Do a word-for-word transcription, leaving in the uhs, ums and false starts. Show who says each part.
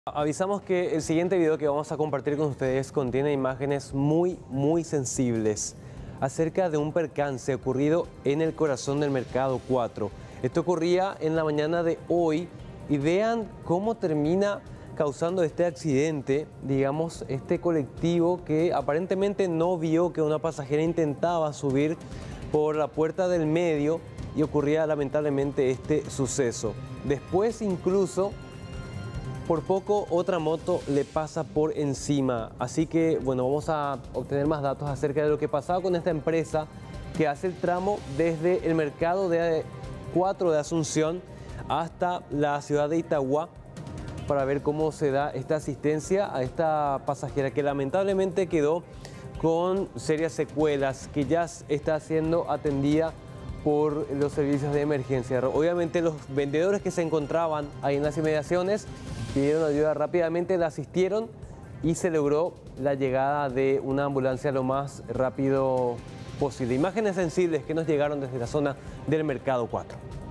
Speaker 1: Avisamos que el siguiente video que vamos a compartir con ustedes contiene imágenes muy, muy sensibles acerca de un percance ocurrido en el corazón del Mercado cuatro. Esto ocurría en la mañana de hoy y vean cómo termina causando este accidente, digamos, este colectivo que aparentemente no vio que una pasajera intentaba subir por la puerta del medio y ocurría lamentablemente este suceso. Después incluso, por poco, otra moto le pasa por encima. Así que, bueno, vamos a obtener más datos acerca de lo que pasaba con esta empresa que hace el tramo desde el Mercado de cuatro de Asunción hasta la ciudad de Itagua para ver cómo se da esta asistencia a esta pasajera que lamentablemente quedó con serias secuelas, que ya está siendo atendida por los servicios de emergencia. Obviamente los vendedores que se encontraban ahí en las inmediaciones pidieron ayuda rápidamente, la asistieron y se logró la llegada de una ambulancia lo más rápido posible. Imágenes sensibles que nos llegaron desde la zona del Mercado cuatro.